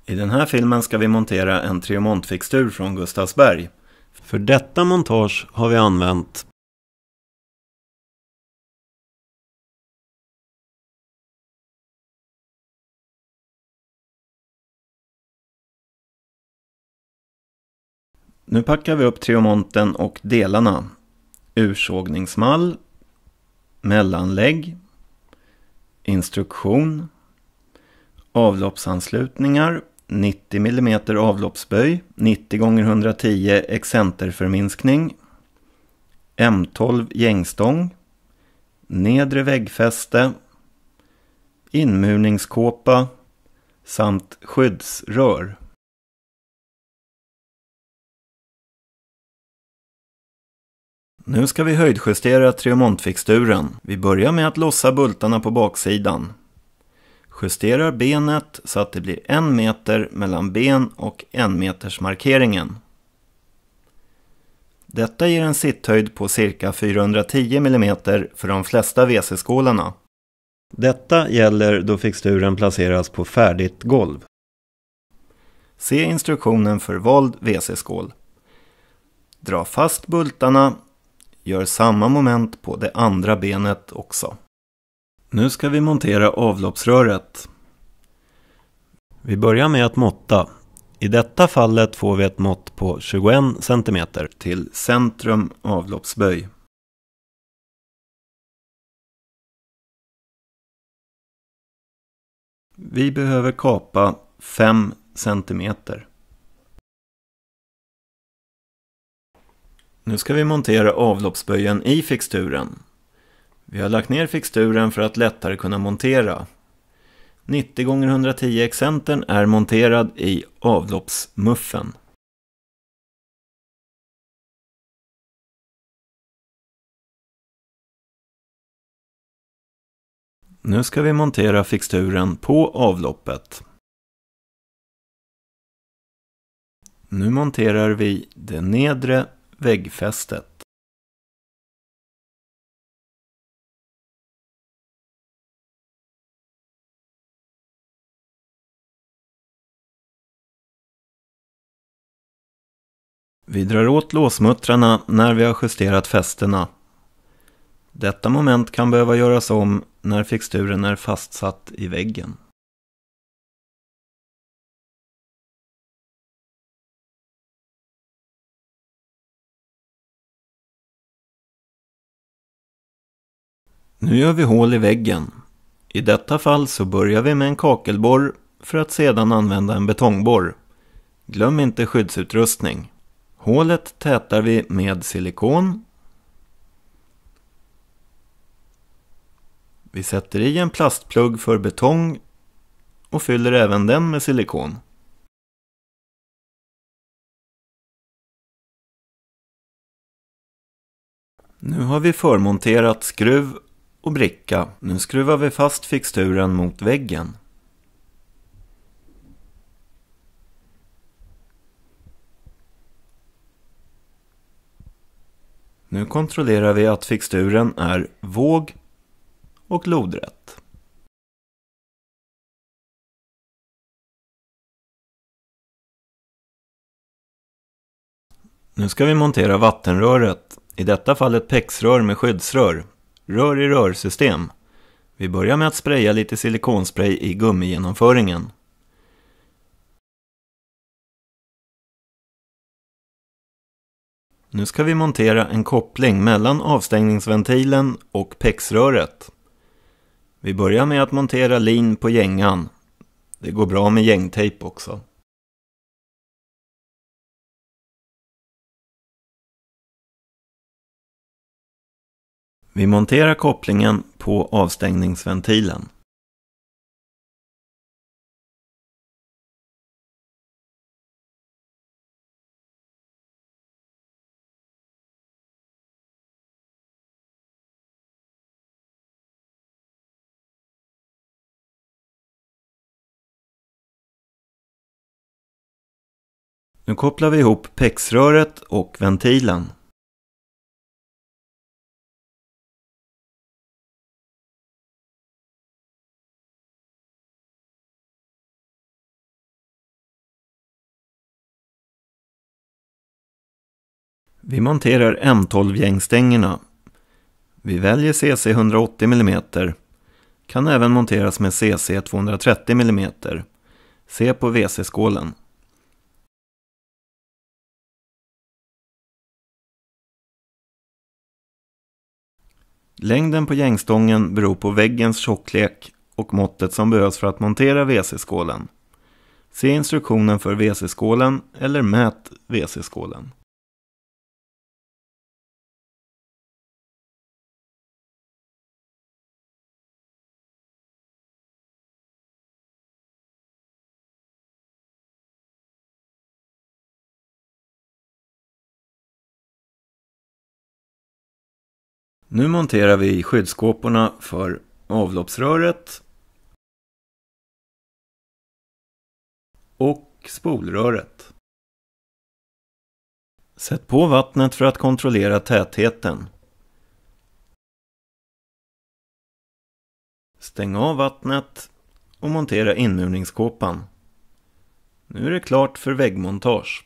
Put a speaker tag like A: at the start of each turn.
A: I den här filmen ska vi montera en Triomontfixtur från Gustavsberg. För detta montage har vi använt Nu packar vi upp triomonten och delarna. Ursågningsmall, mellanlägg, instruktion, avloppsanslutningar, 90 mm avloppsböj, 90 x 110 excenterförminskning, M12 gängstång, nedre väggfäste, inmurningskåpa samt skyddsrör. Nu ska vi höjdjustera triomontfixturen. Vi börjar med att lossa bultarna på baksidan. Justerar benet så att det blir 1 meter mellan ben och 1 meters markeringen. Detta ger en sitthöjd på cirka 410 mm för de flesta WC-skålarna. Detta gäller då fixturen placeras på färdigt golv. Se instruktionen för vald WC-skål. Dra fast bultarna. Gör samma moment på det andra benet också. Nu ska vi montera avloppsröret. Vi börjar med att måtta. I detta fallet får vi ett mått på 21 cm till centrum avloppsböj. Vi behöver kapa 5 cm. Nu ska vi montera avloppsböjen i fixturen. Vi har lagt ner fixturen för att lättare kunna montera. 90 x 110 excentern är monterad i avloppsmuffen. Nu ska vi montera fixturen på avloppet. Nu monterar vi det nedre väggfästet. Vi drar åt låsmuttrarna när vi har justerat fästena. Detta moment kan behöva göras om när fixturen är fastsatt i väggen. Nu gör vi hål i väggen. I detta fall så börjar vi med en kakelborr för att sedan använda en betongborr. Glöm inte skyddsutrustning. Hålet tätar vi med silikon. Vi sätter i en plastplugg för betong och fyller även den med silikon. Nu har vi förmonterat skruv och bricka. Nu skruvar vi fast fixturen mot väggen. Nu kontrollerar vi att fixturen är våg och lodrätt. Nu ska vi montera vattenröret. I detta fall ett pexrör med skyddsrör. Rör i rörsystem. Vi börjar med att spraya lite silikonspray i gummigenomföringen. Nu ska vi montera en koppling mellan avstängningsventilen och pexröret. Vi börjar med att montera lin på gängan. Det går bra med gängtejp också. Vi monterar kopplingen på avstängningsventilen. Nu kopplar vi ihop pexröret och ventilen. Vi monterar M12-gängstängerna. Vi väljer CC 180 mm. Kan även monteras med CC 230 mm. Se på WC-skålen. Längden på gängstången beror på väggens tjocklek och måttet som behövs för att montera WC-skålen. Se instruktionen för WC-skålen eller mät WC-skålen. Nu monterar vi skyddsskåporna för avloppsröret och spolröret. Sätt på vattnet för att kontrollera tätheten. Stäng av vattnet och montera inmurningskåpan. Nu är det klart för väggmontage.